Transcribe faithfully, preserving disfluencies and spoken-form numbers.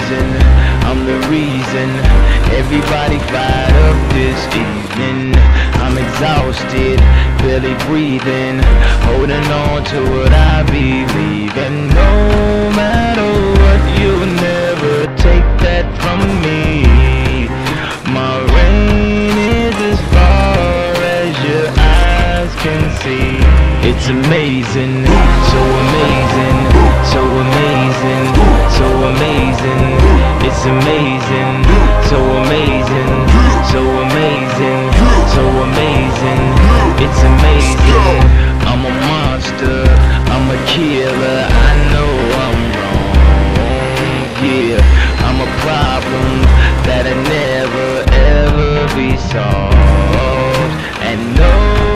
reason, I'm the reason everybody fired up this evening. I'm exhausted, barely breathing, holding on to what I believe in. No matter what, you'll never take that from me. My reign is as far as your eyes can see. It's amazing, so amazing, so amazing, so amazing. It's amazing, so amazing, so amazing, so amazing.